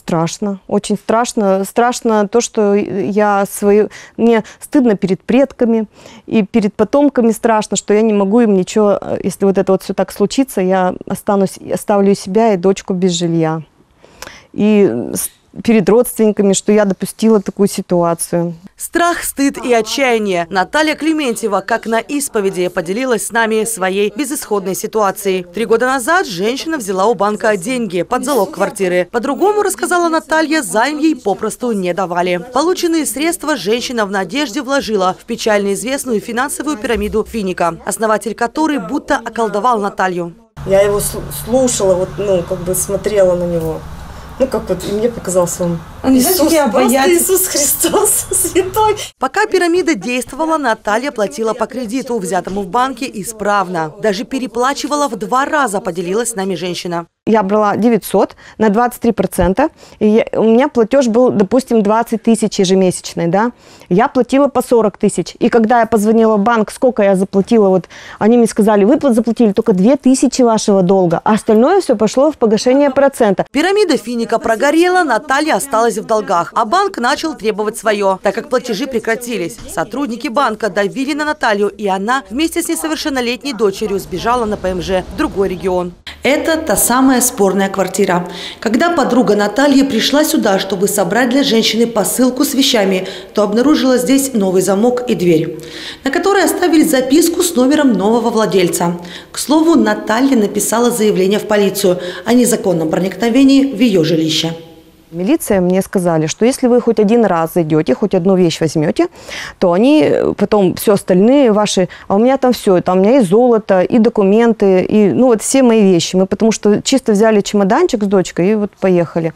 страшно, очень страшно. Страшно то, что мне стыдно перед предками и перед потомками страшно, что я не могу им ничего, если вот это вот все так случится, я оставлю себя и дочку без жилья. И перед родственниками, что я допустила такую ситуацию. Страх, стыд и отчаяние. Наталья Клементьева, как на исповеди, поделилась с нами своей безысходной ситуацией. 3 года назад женщина взяла у банка деньги под залог квартиры. По-другому, рассказала Наталья, займ ей попросту не давали. Полученные средства женщина в надежде вложила в печально известную финансовую пирамиду Финика, основатель которой будто околдовал Наталью. Я его слушала, смотрела на него. И мне показался он Иисус Христос святой. Пока пирамида действовала, Наталья платила по кредиту, взятому в банке, исправно. Даже переплачивала в 2 раза, поделилась с нами женщина. Я брала 900 на 23%, и у меня платеж был, допустим, 20 тысяч ежемесячный, да. Я платила по 40 тысяч. И когда я позвонила в банк, сколько я заплатила, они мне сказали, вы заплатили только 2000 вашего долга, а остальное все пошло в погашение процента. Пирамида Финика прогорела, Наталья осталась в долгах, а банк начал требовать свое, так как платежи прекратились. Сотрудники банка давили на Наталью, и она вместе с несовершеннолетней дочерью сбежала на ПМЖ в другой регион. Это та самая спорная квартира. Когда подруга Натальи пришла сюда, чтобы собрать для женщины посылку с вещами, то обнаружила здесь новый замок и дверь, на которой оставили записку с номером нового владельца. К слову, Наталья написала заявление в полицию о незаконном проникновении в ее жилище. Милиция мне сказали, что если вы хоть один раз зайдете, хоть одну вещь возьмете, то они потом все остальные ваши, а у меня там все, там у меня и золото, и документы, и все мои вещи. Мы потому что чисто взяли чемоданчик с дочкой и поехали.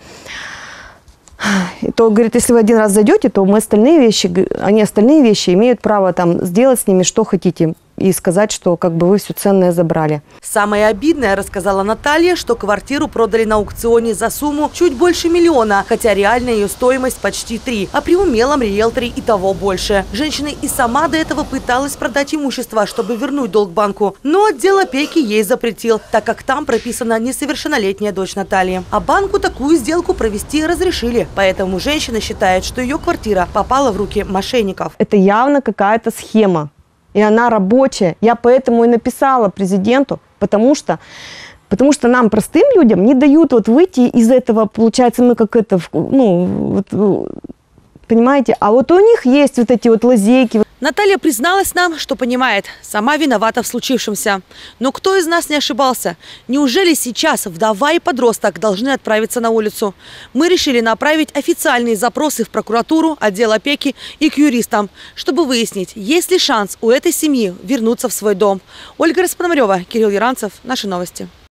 И то, говорит, если вы один раз зайдете, то мы остальные вещи имеют право там сделать с ними что хотите. И сказать, что вы все ценное забрали. Самое обидное, рассказала Наталья, что квартиру продали на аукционе за сумму чуть больше 1 миллиона, хотя реальная ее стоимость почти 3, а при умелом риэлторе и того больше. Женщина и сама до этого пыталась продать имущество, чтобы вернуть долг банку, но отдел опеки ей запретил, так как там прописана несовершеннолетняя дочь Натальи. А банку такую сделку провести разрешили, поэтому женщина считает, что ее квартира попала в руки мошенников. Это явно какая-то схема. И она рабочая. Я поэтому и написала президенту, потому что нам, простым людям, не дают выйти из этого, получается, мы понимаете, а у них есть эти лазейки. Наталья призналась нам, что понимает, сама виновата в случившемся. Но кто из нас не ошибался? Неужели сейчас вдова и подросток должны отправиться на улицу? Мы решили направить официальные запросы в прокуратуру, отдел опеки и к юристам, чтобы выяснить, есть ли шанс у этой семьи вернуться в свой дом. Ольга Распономарева, Кирилл Яранцев. Наши новости.